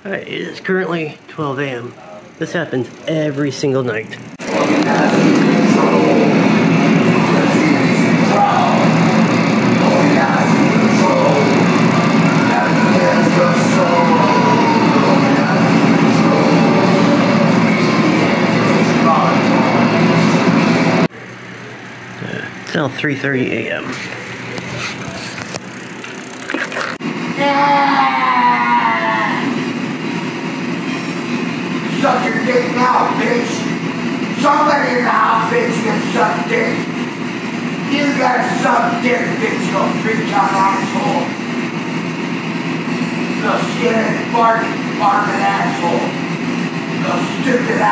Alright, it is currently 12 a.m. This happens every single night. It's now 3:30 a.m. Suck your dick now, bitch. Somebody in the house, bitch, can suck dick. You gotta suck dick, bitch, you three-ton asshole. You skinny, barking asshole. You stupid asshole.